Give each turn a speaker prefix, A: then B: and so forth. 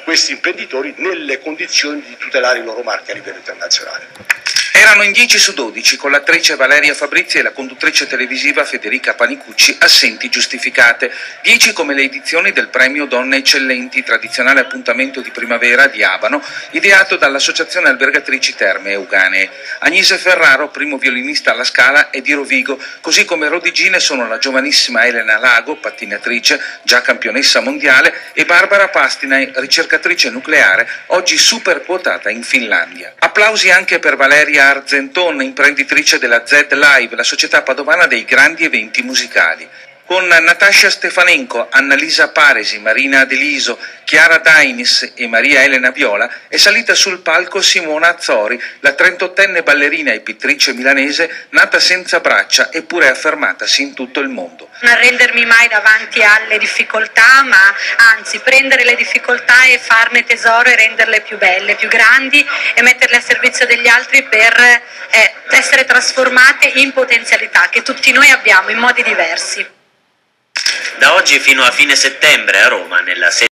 A: questi imprenditori nelle condizioni di tutelare i loro marchi a livello internazionale.
B: Erano in 10 su 12, con l'attrice Valeria Fabrizi e la conduttrice televisiva Federica Panicucci assenti giustificate. 10 come le edizioni del premio Donne Eccellenti, tradizionale appuntamento di primavera di Abano, ideato dall'Associazione Albergatrici Terme Euganee. Agnese Ferraro, primo violinista alla Scala, è di Rovigo, così come rodigine sono la giovanissima Elena Lago, pattinatrice, già campionessa mondiale, e Barbara Pastinai, ricercatrice nucleare, oggi super quotata in Finlandia. Applausi anche per Valeria Argenton, imprenditrice della Z Live, la società padovana dei grandi eventi musicali. Con Natascia Stefanenko, Annalisa Paresi, Marina Adeliso, Chiara Dainis e Maria Elena Viola è salita sul palco Simona Azzori, la 38enne ballerina e pittrice milanese nata senza braccia eppure affermatasi in tutto il mondo.
C: Non arrendermi mai davanti alle difficoltà, ma anzi prendere le difficoltà e farne tesoro e renderle più belle, più grandi e metterle a servizio degli altri per essere trasformate in potenzialità che tutti noi abbiamo in modi diversi.
D: Da oggi fino a fine settembre a Roma, nella sede